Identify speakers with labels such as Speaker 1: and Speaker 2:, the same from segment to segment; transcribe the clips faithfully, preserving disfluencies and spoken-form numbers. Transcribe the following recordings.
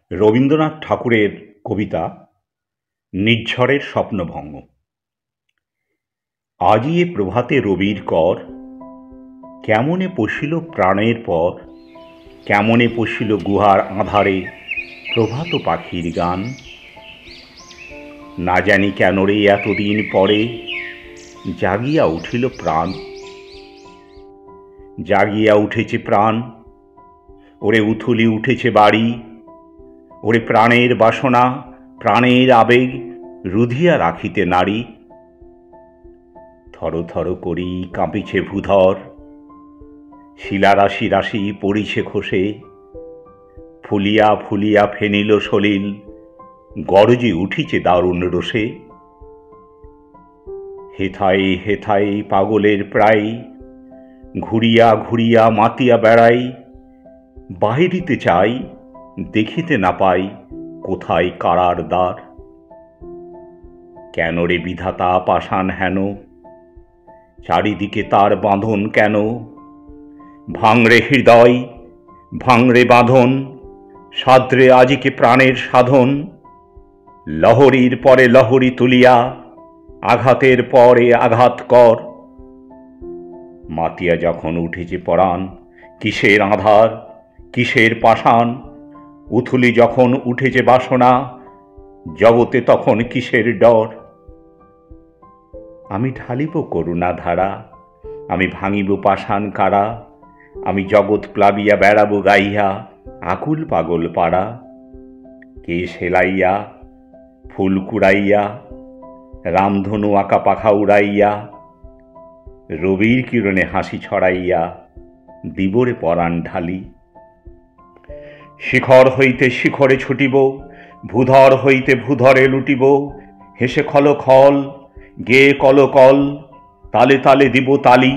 Speaker 1: রবীন্দ্রনাথ ঠাকুরের কবিতা নির্ঝরের স্বপ্নভঙ্গ। আজি এ প্রভাতে রবির কর, কেমনে পশিল প্রাণের পর, কেমনে পশিল গুহার আঁধারে প্রভাত পাখির গান। না জানি কেন রে এতদিন পরে জাগিয়া উঠিল প্রাণ, জাগিয়া উঠেছে প্রাণ। ওরে উথুলি উঠেছে বাড়ি, ওরে প্রাণের বাসনা প্রাণের আবেগ রুধিয়া রাখিতে নারী। থর থর করি কাঁপিছে ভূধর, শিলা রাশি রাশি পড়িছে খসে, ফুলিয়া ফুলিয়া ফেনিল সলিল গরজে উঠিছে দারুণ রোষে। হেথায় হেথায় পাগলের প্রায় ঘুরিয়া ঘুরিয়া মাতিয়া বেড়াই, বাহিরিতে চাই দেখিতে না পাই কোথায় কারার দ্বার। কেন রে বিধাতা পাষাণ হেন, চারিদিকে তার বাঁধন কেন। ভাঙরে হৃদয় ভাঙরে বাঁধন, সাদ্রে আজিকে প্রাণের সাধন। লহরীর পরে লহরী তুলিয়া আঘাতের পরে আঘাত কর। মাতিয়া যখন উঠেছে পরাণ, কিসের আধার কিসের পাষাণ। উথুলি যখন উঠেছে বাসনা, জগতে তখন কিসের ডর। আমি ঢালিব করুণা ধারা, আমি ভাঙিব পাষাণ কারা। আমি জগৎ প্লাবিয়া বেড়াবো গাইয়া আকুল পাগল পাড়া। কে সেলাইয়া ফুল কুড়াইয়া, রামধনু আঁকা পাখা উড়াইয়া, রবির কিরণে হাসি ছড়াইয়া দিবরে পরাণ ঢালি। শিখর হইতে শিখরে ছুটিব, ভূধর হইতে ভূধরে লুটিব। হেসে খল খল গে কল কল, তালে তালে দিব তালি।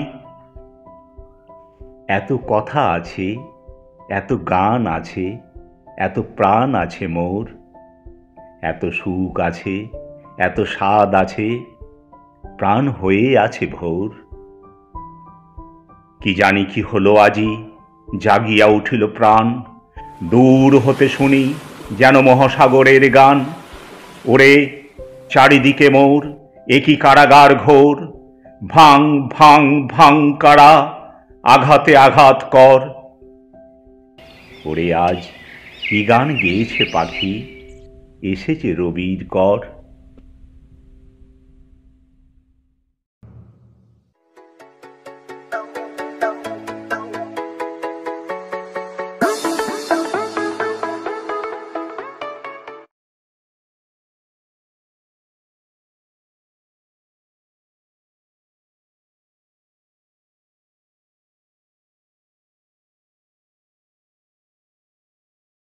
Speaker 1: এত কথা আছে, এত গান আছে, এত প্রাণ আছে মোর। এত সুখ আছে, এত স্বাদ আছে, প্রাণ হয়ে আছে ভোর। কি জানি কি হলো আজি, জাগিয়া উঠিল প্রাণ। দূর হতে শুনি যেন মহাসাগরের গান। ওরে চারিদিকে মোর একই কারাগার ঘোর। ভাঙ ভাঙ ভাঙ কারা, আঘাতে আঘাত কর। ওরে আজ কি গান গেয়েছে পাখি, এসেছে রবির কর।